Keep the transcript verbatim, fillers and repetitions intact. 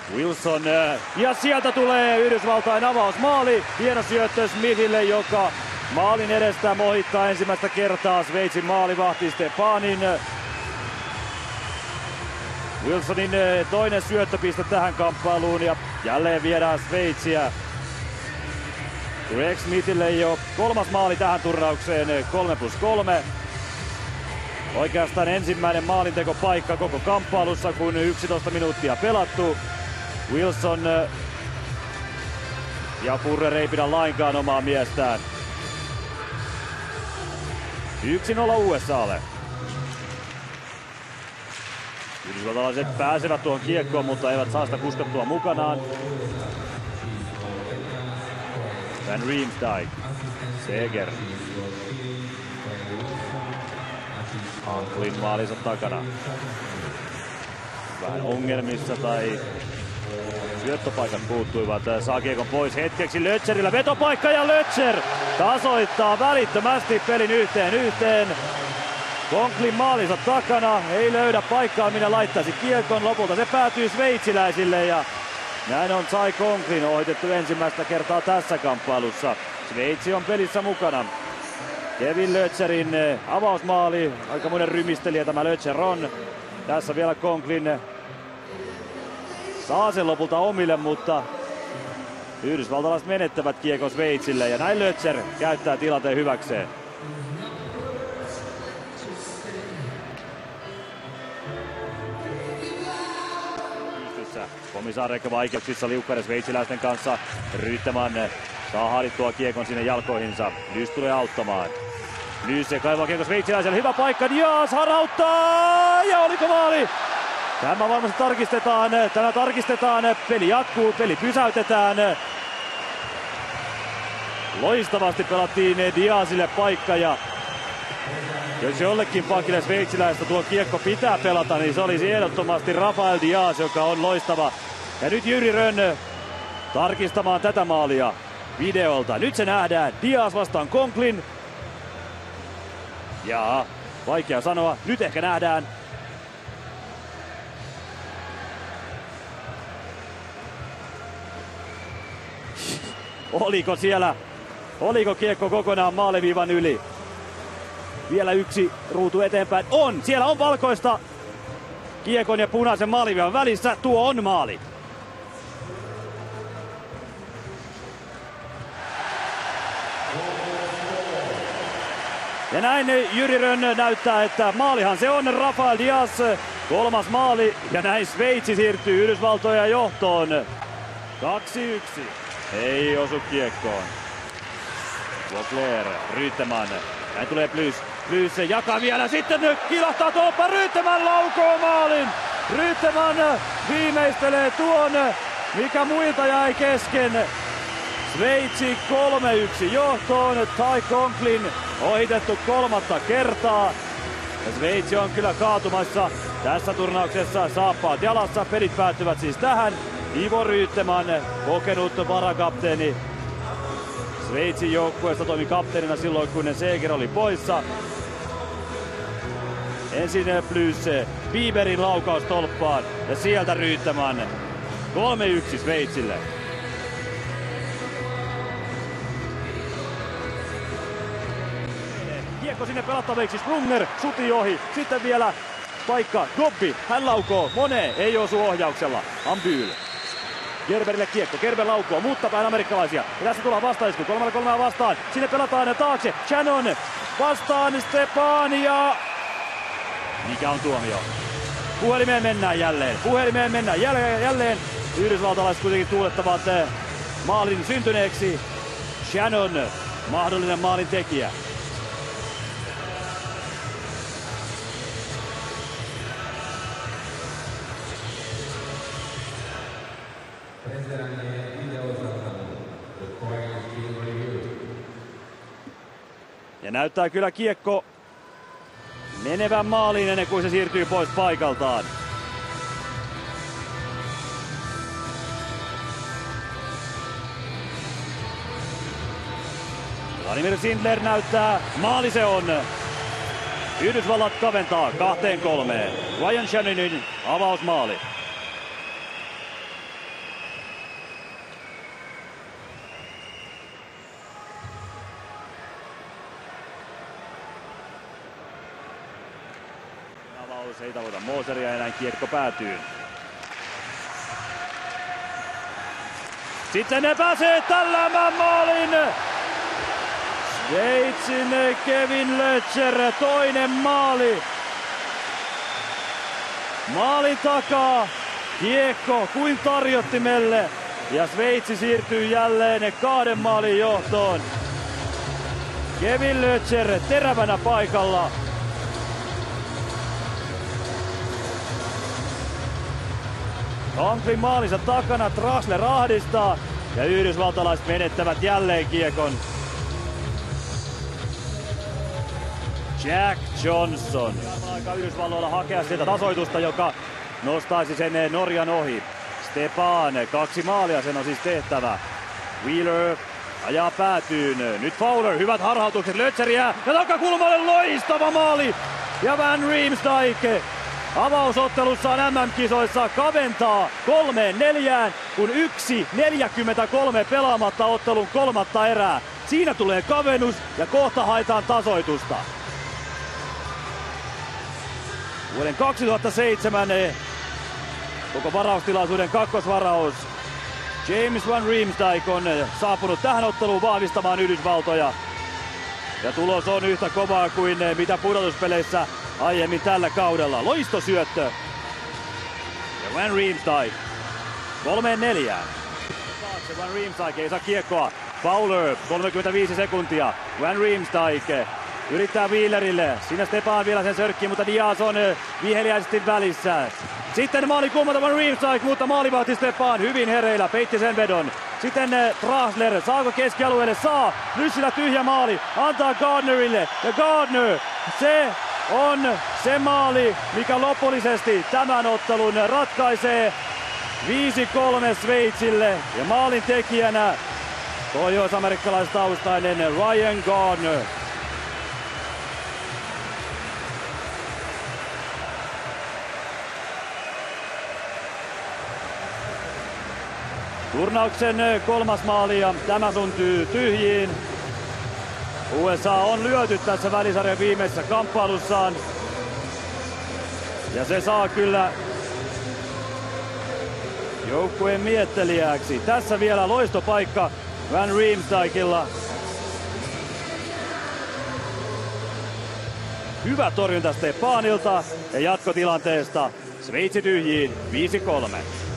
Wilson, ja sieltä tulee Yhdysvaltain avausmaali. Hieno syöttö Smithille, joka maalin edestä mohittaa ensimmäistä kertaa Sveitsin maalivahti Stepanin. Wilsonin toinen syöttöpiste tähän kamppailuun ja jälleen viedään Sveitsiä. Greg Smithille jo kolmas maali tähän turnaukseen, kolme plus kolme. Oikeastaan ensimmäinen maalintekopaikka koko kamppailussa, kun yksitoista minuuttia pelattu. Wilson ja Furrer ei pidä lainkaan omaa miestään. yksi nolla U S A:lle. Yhdysvaltalaiset pääsevät tuohon kiekkoon, mutta eivät saa sitä kuskattua mukanaan. Van Riemsdyk, Seger. Conklin maalinsa takana. Vähän ongelmissa tai syöttöpaikat puuttuivat. Saa kiekon pois hetkeksi Lötcherillä. Vetopaikka ja Lötcher tasoittaa välittömästi pelin yhteen yhteen. Conklin maalinsa takana. Ei löydä paikkaa minä laittaisi kiekon. Lopulta se päätyy sveitsiläisille ja näin on Ty Conklin ohitettu ensimmäistä kertaa tässä kamppailussa. Sveitsi on pelissä mukana. Kevin Lötcherin avausmaali. Aikamoinen rymistelijä tämä Lötcher on. Tässä vielä Conklin saa sen lopulta omille, mutta yhdysvaltalaiset menettävät kiekon Sveitsille ja näin Lötcher käyttää tilanteen hyväkseen. Komisarek vaikeuksissa liukkaiden sveitsiläisten kanssa. Ryyttämään saa haalittua kiekon sinne jalkoihinsa. Nys tulee auttamaan. Nys ja kaivaa kiekon sveitsiläiselle. Hyvä paikka. Diaz harauttaa. Ja oliko maali? Tämä varmasti tarkistetaan. Tämä tarkistetaan. Peli jatkuu. Peli pysäytetään. Loistavasti pelattiin Diazille paikka. Ja jos jollekin pakille sveitsiläistä tuo kiekko pitää pelata, niin se olisi ehdottomasti Rafael Diaz, joka on loistava. Ja nyt Jyri Rönn tarkistamaan tätä maalia videolta. Nyt se nähdään. Diaz vastaan Conklin. Ja vaikea sanoa. Nyt ehkä nähdään. Oliko siellä? Oliko kiekko kokonaan maaliviivan yli? Vielä yksi ruutu eteenpäin. On! Siellä on valkoista kiekon ja punaisen maaliviivan välissä. Tuo on maali. Ja näin Jyri Rönn näyttää, että maalihan se on. Rafael Diaz, kolmas maali. Ja näin Sveitsi siirtyy Yhdysvaltoja johtoon. kaksi yksi. Ei osu kiekkoon. Vogler, Ryyttämän. Näin tulee Plys. Plys jakaa vielä. Sitten kilahtaa tolppa. Ryyttämän laukoo maalin. Ryyttämän viimeistelee tuon, mikä muilta jäi kesken. Sveitsi kolme yksi johtoon. Ty Conklin ohitettu kolmatta kertaa. Ja Sveitsi on kyllä kaatumassa tässä turnauksessa. Saappaat jalassa. Pelit päättyvät siis tähän. Ivo Ryyttämän, kokenut varakapteeni. Sveitsin joukkueesta toimi kapteenina silloin, kun Seger oli poissa. Ensin Plys, Bieberin laukaus tolppaan ja sieltä Ryyttämän. kolme yksi Sveitsille. Kiekko sinne pelattaviksi, Sprunger, suti ohi. Sitten vielä paikka, Dobby, hän laukoo, Monet ei osu ohjauksella. Ambyl. Gerberille kiekko, Gerber laukoo, muuttaa päin amerikkalaisia. Ja tässä tullaan vastaisku, kolmella kolmea vastaan. Sinne pelataan taakse, Shannon vastaan Stepan ja... Mikä on tuomio? Puhelimeen mennään jälleen, puhelimeen mennään jälleen. jälleen. Yhdysvaltalaiset kuitenkin tuulettavat maalin syntyneeksi. Shannon, mahdollinen maalin tekijä. Ja näyttää kyllä kiekko menevän maaliin ennen kuin se siirtyy pois paikaltaan. Vladimir Sindler näyttää, maali se on. Yhdysvallat kaventaa kahteen kolmeen. Ryan Shannonin avausmaali. Avaus ei tavoita Moseria ja näin kiekko päätyy. Sitten ne pääsee tälläämään maalin. Sveitsin Kevin Lötcher, toinen maali. Maalin takaa kiekko kuin tarjottimelle. Ja Sveitsi siirtyy jälleen kahden maalin johtoon. Kevin Lötcher terävänä paikalla. Conklin maalinsa takana, Trasler ahdistaa ja yhdysvaltalaiset menettävät jälleen kiekon. Jack Johnson. Aika Yhdysvalloilla hakea sieltä tasoitusta, joka nostaisi sen Norjan ohi. Stepan, kaksi maalia sen on siis tehtävä. Wheeler ajaa päätyyn. Nyt Fowler, hyvät harhautukset, Lötcher jää ja takakulmalle loistava maali. Ja Van Riemsdyk avausottelussaan M M-kisoissa kaventaa kolmeen neljään, kun yksi neljäkymmentäkolme pelaamatta ottelun kolmatta erää. Siinä tulee kavennus ja kohta haetaan tasoitusta. Vuoden kaksituhattaseitsemän koko varaustilaisuuden kakkosvaraus. James Van Riemsdyk on saapunut tähän otteluun vahvistamaan Yhdysvaltoja. Ja tulos on yhtä kovaa kuin mitä pudotuspeleissä aiemmin tällä kaudella. Loistosyöttö. Ja Van Riemsdyk kolmeen neljään. Van Riemsdyk ei saa kiekkoa. Fowler kolmekymmentäviisi sekuntia. Van Riemsdyk yrittää Wheelerille. Siinä Stepan vielä sen sörkkii, mutta Diaz on viheliäisesti välissä. Sitten maali kummalta Van Riemsdyk, mutta maalivahti Stepan hyvin hereillä, peitti sen vedon. Sitten Trasler, saako keskialueelle? Saa. Ryssillä tyhjä maali, antaa Gardnerille. Ja Gardner, se on se maali, mikä lopullisesti tämän ottelun ratkaisee. viisi kolme Sveitsille ja maalin tekijänä pohjois-amerikkalaistaustainen Ryan Gardner. Turnauksen kolmas maali ja tämä syntyy tyhjiin. U S A on lyöty tässä välisarjan viimeisessä kamppailussaan. Ja se saa kyllä joukkueen miettelijäksi. Tässä vielä loistopaikka Van Riemsdykilla. Hyvä torjunta Stepanilta ja jatkotilanteesta Sveitsi tyhjiin viisi kolme.